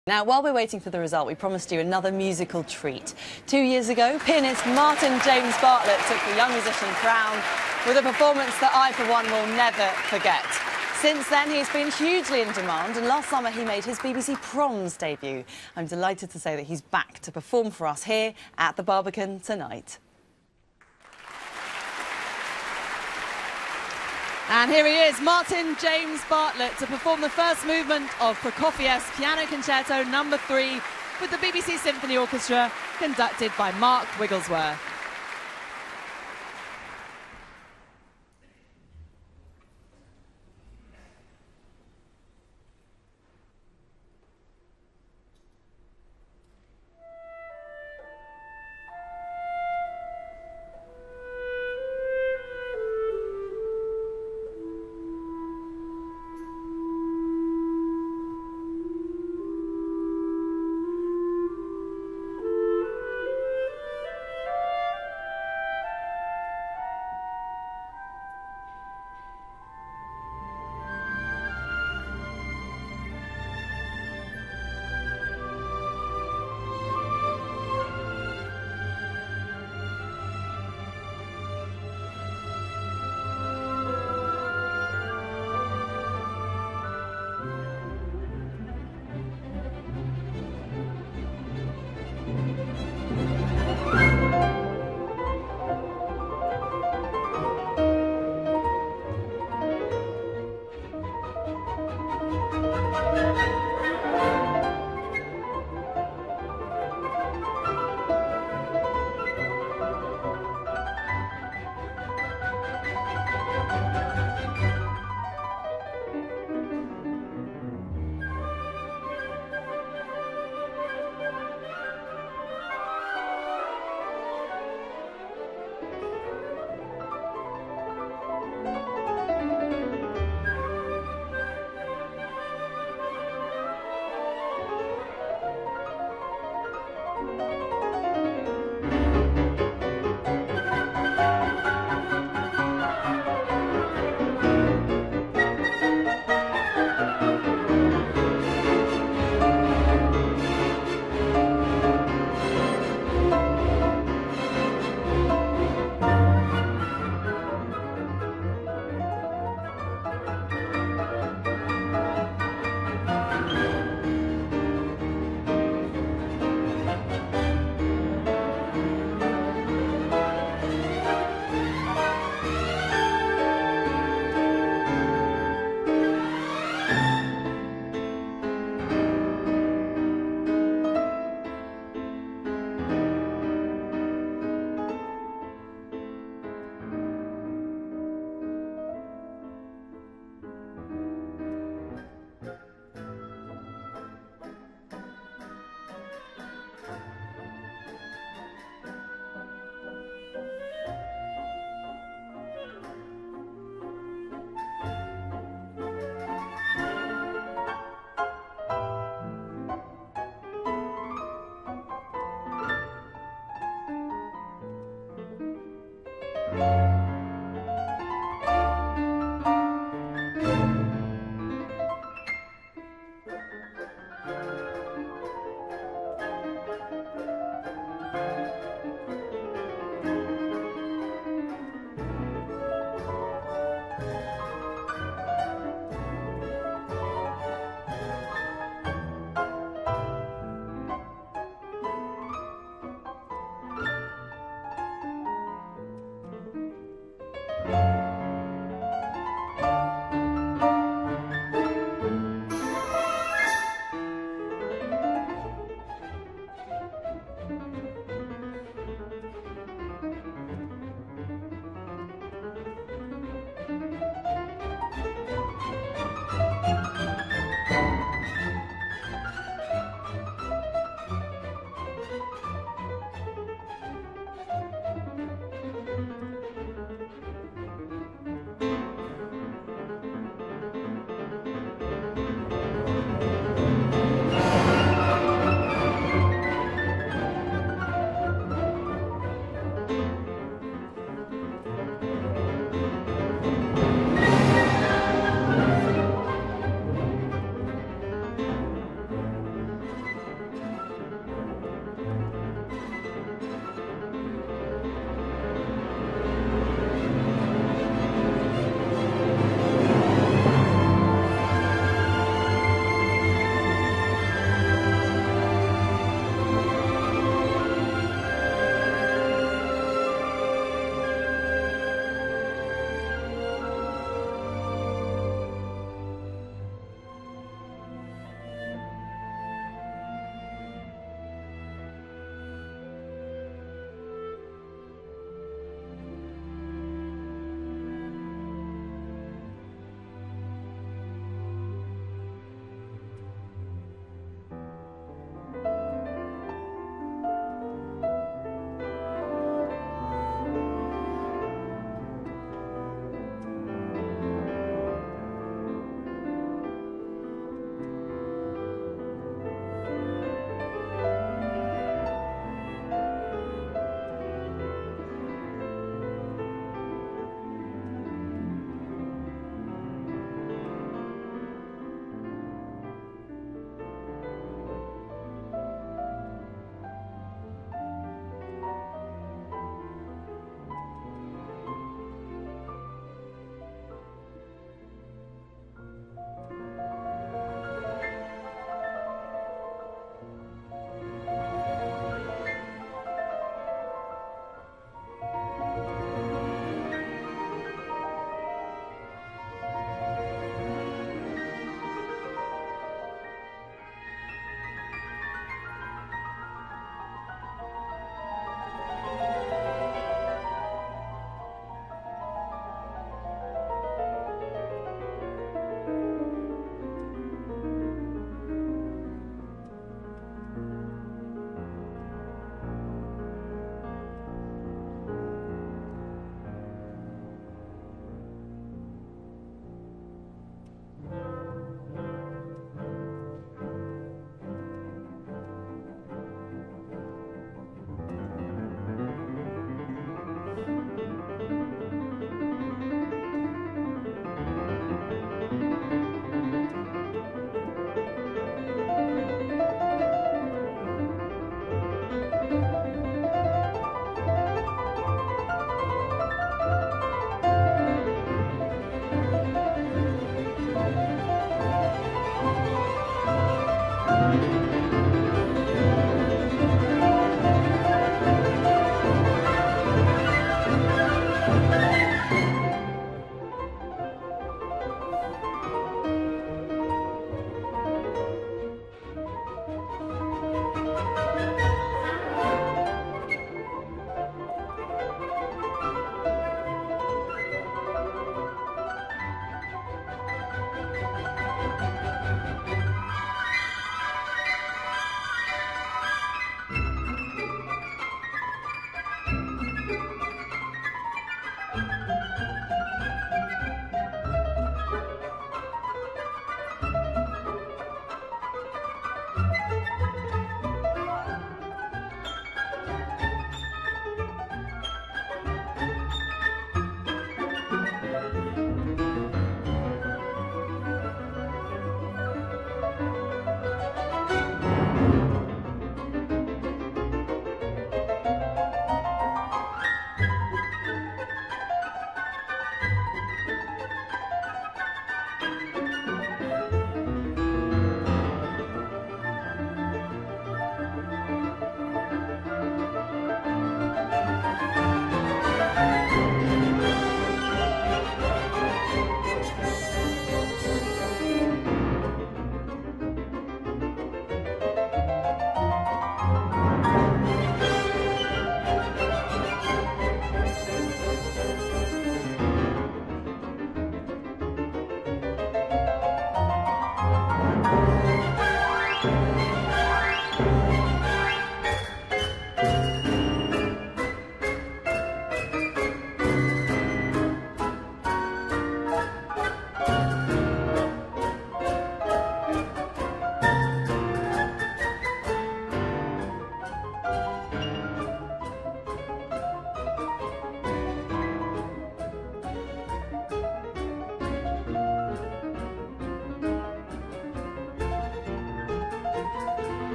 Now, while we're waiting for the result, we promised you another musical treat. 2 years ago, pianist Martin James Bartlett took the Young Musician crown with a performance that I, for one, will never forget. Since then, he's been hugely in demand, and last summer he made his BBC Proms debut. I'm delighted to say that he's back to perform for us here at the Barbican tonight. And here he is, Martin James Bartlett, to perform the first movement of Prokofiev's Piano Concerto No. 3 with the BBC Symphony Orchestra, conducted by Mark Wigglesworth.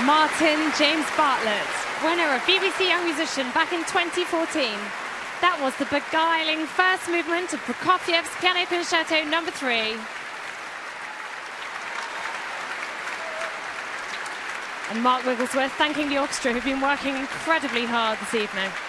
Martin James Bartlett, winner of BBC Young Musician back in 2014. That was the beguiling first movement of Prokofiev's Piano Concerto No. 3. And Mark Wigglesworth thanking the orchestra who've been working incredibly hard this evening.